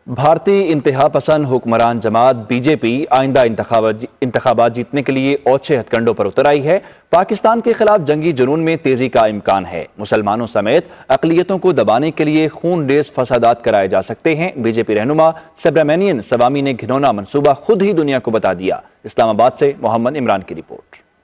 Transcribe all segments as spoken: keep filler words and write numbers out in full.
بھارتی انتہا پسند حکمران جماعت بی جے پی آئندہ انتخابات جیتنے کے لیے اوچھے ہتھ کنڈوں پر اتر آئی ہے۔ پاکستان کے خلاف جنگی جنون میں تیزی کا امکان ہے۔ مسلمانوں سمیت اقلیتوں کو دبانے کے لیے خون ریز فسادات کرائے جا سکتے ہیں۔ بی جے پی رہنما سبرامنین سوامی نے گھنونا منصوبہ خود ہی دنیا کو بتا دیا۔ اسلام آباد سے محمد عمران کی رپورٹ۔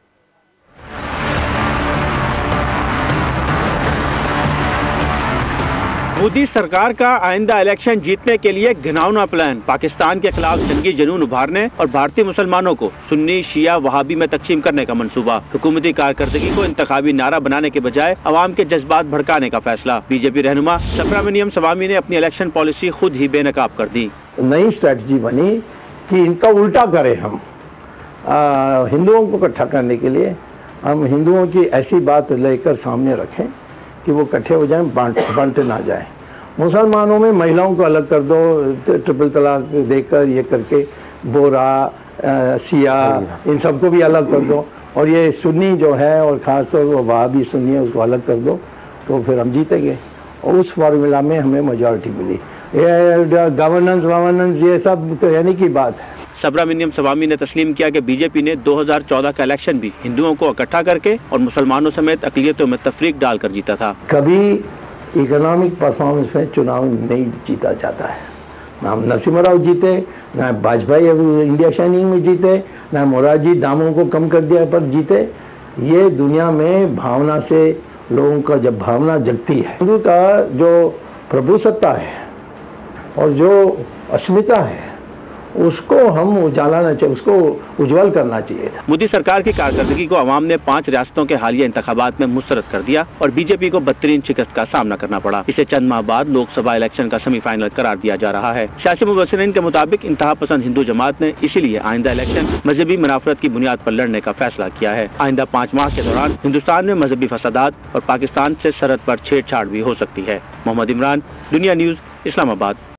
مودی سرکار کا آئندہ الیکشن جیتنے کے لیے گھناؤنا پلان، پاکستان کے خلاف جنگی جنون ابھارنے اور بھارتی مسلمانوں کو سنی شیعہ وہابی میں تقسیم کرنے کا منصوبہ۔ حکومتی کارکردگی کو انتخابی نعرہ بنانے کے بجائے عوام کے جذبات بھڑکانے کا فیصلہ۔ بی جے پی رہنما سبرامنیم سوامی نے اپنی الیکشن پالیسی خود ہی بے نقاب کر دی۔ نئی اسٹریٹجی بنی کہ ان کا الٹا کرے، ہم ہندوؤں کو اکٹھا کرنے کے لیے ہم ہندوؤں کی ایسی بات لے کر سامنے رکھیں کہ وہ اکٹھے ہو جائیں، بانٹے نہ جائیں۔ مسلمانوں میں مہیلاؤں کو الگ کر دو، ٹرپل طلاق دے کر یہ کر کے بورا سیاہ ان سب کو بھی الگ کر دو، اور یہ سنی جو ہے اور خاص طور پر وہابی سنی ہے اس کو الگ کر دو، تو پھر ہم جیتیں گے۔ اور اس فارمولا میں ہمیں میجورٹی ملی۔ یہ گورننس وورننس یہ سب تو یعنی کی بات ہے۔ سبرامنیم سوامی نے تسلیم کیا کہ بی جے پی نے دو ہزار چودہ کا الیکشن بھی ہندوؤں کو اکٹھا کر کے اور مسلمانوں سمیت اقلیتوں میں تفریق ڈال کر جیتا تھا۔ کبھی اکنامک پرفارمنس میں چناؤ نہیں جیتا جاتا ہے۔ نہ نرسمہ راؤ جیتے، نہ واجپئی انڈیا شائننگ میں جیتے، نہ موراجی داموں کو کم کر دیا پر جیتے۔ یہ دنیا میں بھاونا سے لوگوں کا جب بھاونا جگتی ہے، ہندو کا جو پربھو ستا ہے اور جو اسمتا ہے اس کو ہم اجالانا چاہیے، اس کو اجول کرنا چاہیے تھا۔ مودی سرکار کی کارکردگی کو عوام نے پانچ ریاستوں کے حالیہ انتخابات میں مسترد کر دیا اور بی جے پی کو بدترین شکست کا سامنا کرنا پڑا۔ اسے چند ماہ بعد لوک سبھا الیکشن کا سیمی فائنل قرار دیا جا رہا ہے۔ سیاسی مبصرین کے مطابق انتہا پسند ہندو جماعت نے اسی لیے آئندہ الیکشن مذہبی منافرت کی بنیاد پر لڑنے کا فیصلہ کیا ہے۔ آئندہ پانچ ماہ کے دوران ہندوستان میں مذہبی فسادات اور پاکستان سے سرحد پر چھیڑ چھاڑ بھی ہو سکتی ہے۔ محمد عمران، دنیا نیوز، اسلام آباد۔